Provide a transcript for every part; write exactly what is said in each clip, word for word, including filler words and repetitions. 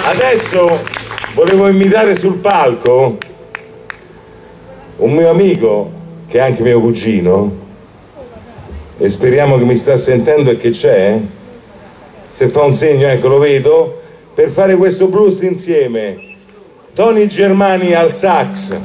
Adesso volevo invitare sul palco un mio amico che è anche mio cugino e speriamo che mi sta sentendo e che c'è. Se fa un segno, ecco, lo vedo, per fare questo blues insieme. Tony Germani al sax.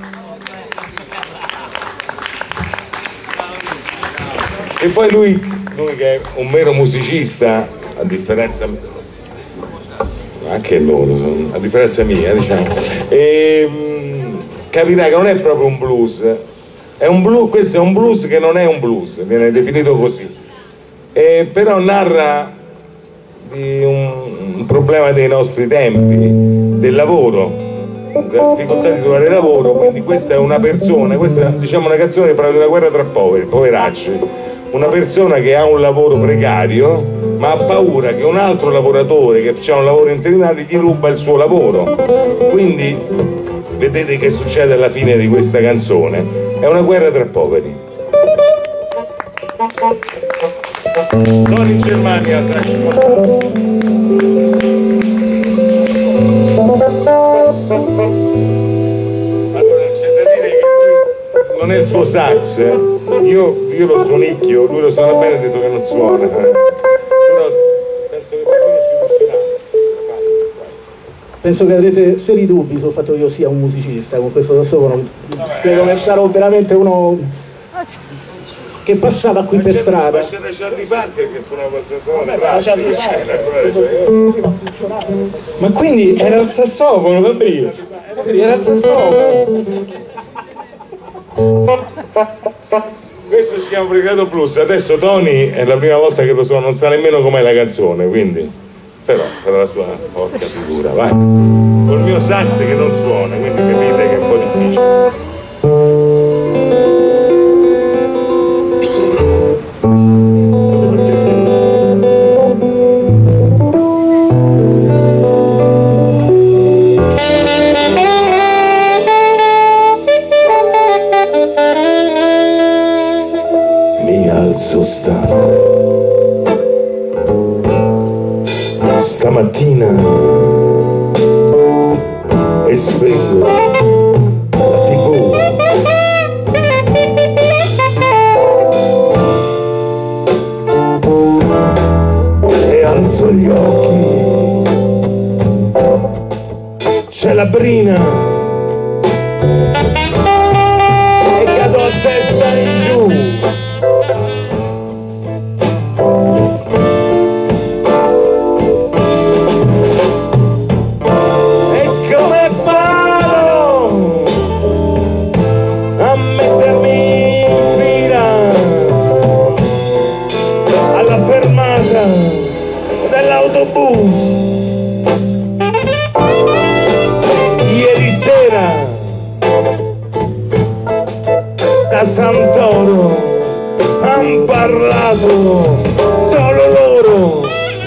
E poi lui, lui che è un mero musicista, a differenza anche loro, a differenza mia, diciamo, e, mh, capirà che non è proprio un blues, è un blues, questo è un blues che non è un blues, viene definito così, e però narra di un, un problema dei nostri tempi, del lavoro, della difficoltà di trovare lavoro. Quindi questa è una persona, questa è, diciamo, una canzone che parla di una guerra tra poveri, poveracci, una persona che ha un lavoro precario ma ha paura che un altro lavoratore che fa un lavoro interinale gli ruba il suo lavoro. Quindi vedete che succede alla fine di questa canzone, è una guerra tra poveri. Tony Germani al sax. Allora c'è da dire che lui non è il suo sax, eh. io, io lo suonicchio, lui lo suona bene e ha detto che non suona, eh. Però penso che più o meno ci riuscirà. Penso che avrete seri dubbi sul fatto che io sia un musicista con questo sassofono. Credo che sarò veramente uno che passava qui per strada. Ma c'è da Charlie Parker che suona col sassofono. Ma quindi era il sassofono, Gabriele? Era il sassofono. Questo si chiama Pregato Plus. Adesso Tony è la prima volta che lo suona, non sa nemmeno com'è la canzone, quindi però per la sua porca figura, vai. Col mio sax che non suona, quindi capite che è un po' difficile. Stamattina e spengo la tivù e alzo gli occhi, c'è la brina e cado a testa in giù. Ieri sera da Santoro han parlato solo loro,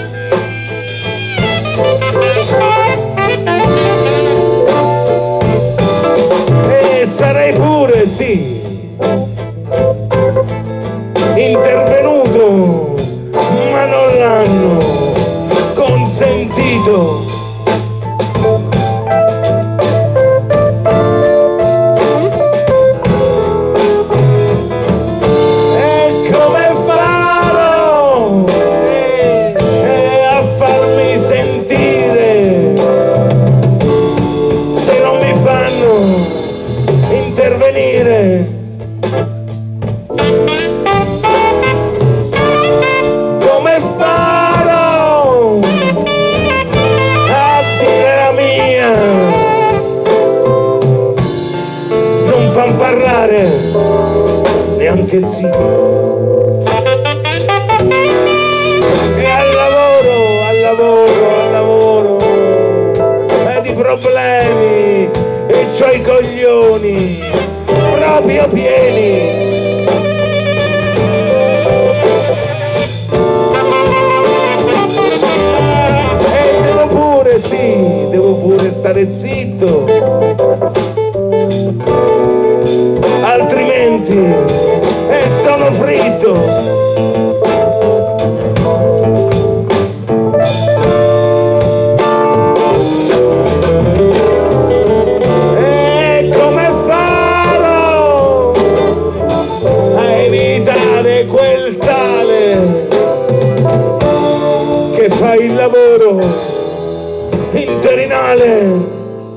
e sarei pure sì intervenuto, ma non l'hanno consentito. E come farò e a farmi sentire se non mi fanno intervenire? Come farò a dire la mia? Non fan parlare neanche il sì. E al lavoro, al lavoro, al lavoro, e di problemi, e c'ho i coglioni proprio pieni. Sì, devo pure stare zitto, altrimenti eh, sono fritto. mandato interinale.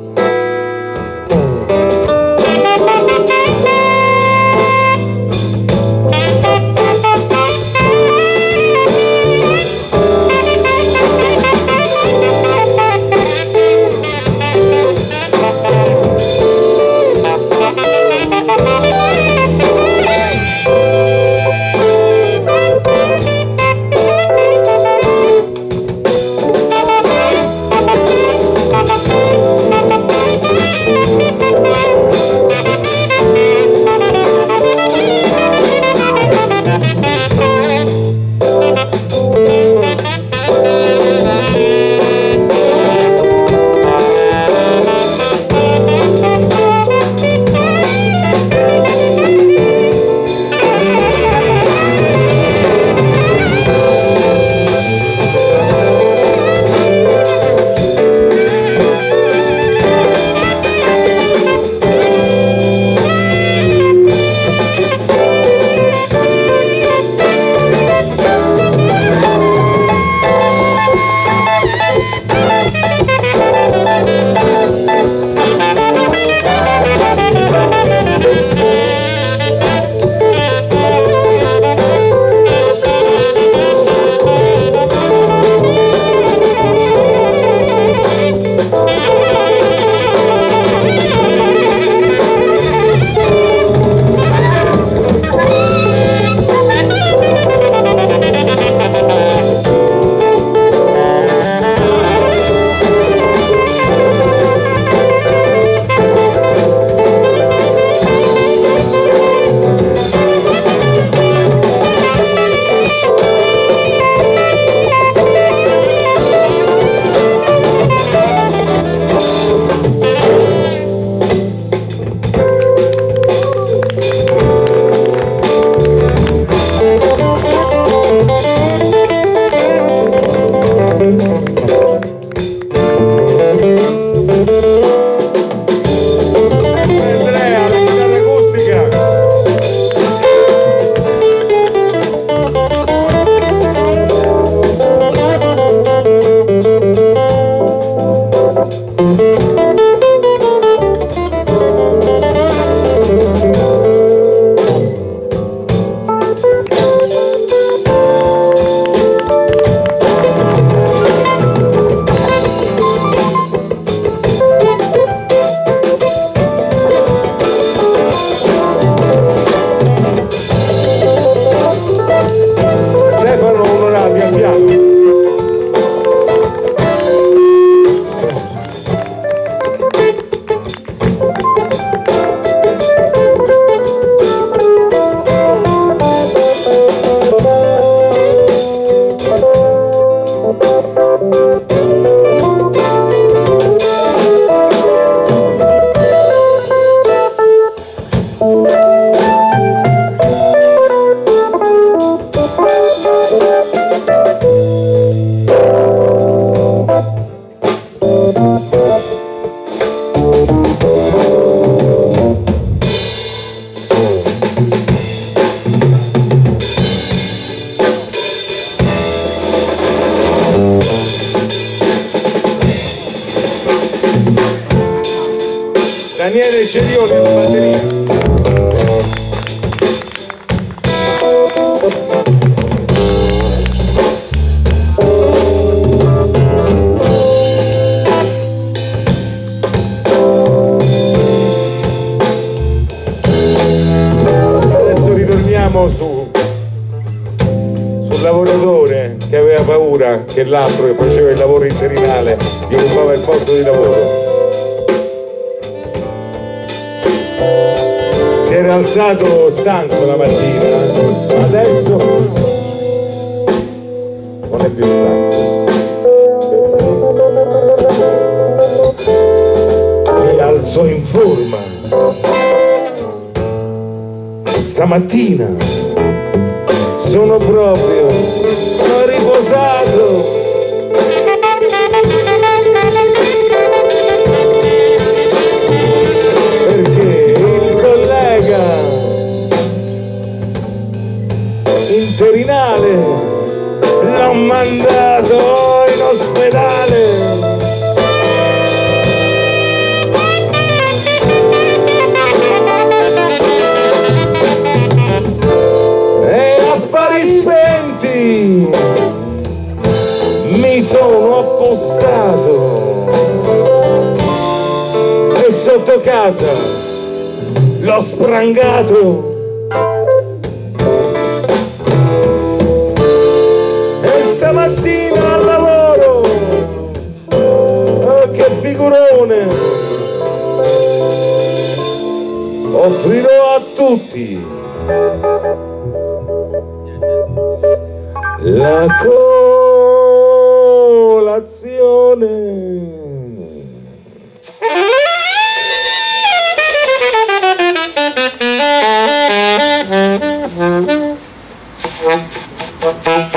Daniele Cerioni alla batteria. Adesso ritorniamo su sul lavoratore che aveva paura che l'altro che faceva il lavoro interinale gli occupava il posto di lavoro. Si era alzato stanco la mattina, adesso non è più stanco. Si alzò in forma. Stamattina sono proprio, sono riposato. Interinale l'ho mandato in ospedale. innamorato e sotto casa l'ho sprangato e stamattina al lavoro, oh, che figurone, offrirò a tutti la colazione.